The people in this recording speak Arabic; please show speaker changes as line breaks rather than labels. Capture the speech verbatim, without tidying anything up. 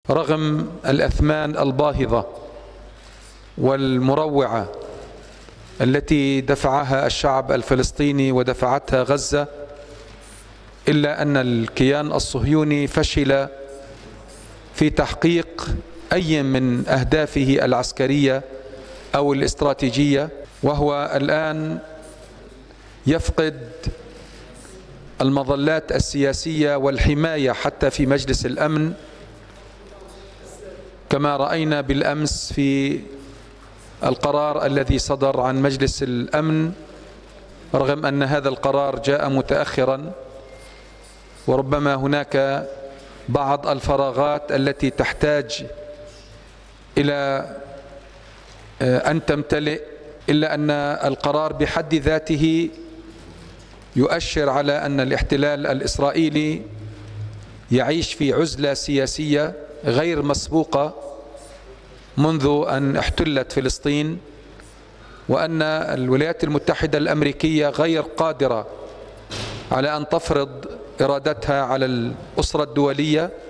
رغم الأثمان الباهظة والمروعة التي دفعها الشعب الفلسطيني ودفعتها غزة، إلا أن الكيان الصهيوني فشل في تحقيق أي من أهدافه العسكرية أو الاستراتيجية، وهو الآن يفقد المظلات السياسية والحماية حتى في مجلس الأمن، كما رأينا بالأمس في القرار الذي صدر عن مجلس الأمن، رغم أن هذا القرار جاء متأخرا وربما هناك بعض الفراغات التي تحتاج إلى أن تمتلئ، إلا أن القرار بحد ذاته يؤشر على أن الاحتلال الإسرائيلي يعيش في عزلة سياسية غير مسبوقة منذ أن احتلت فلسطين، وأن الولايات المتحدة الأمريكية غير قادرة على أن تفرض إرادتها على الأسرة الدولية،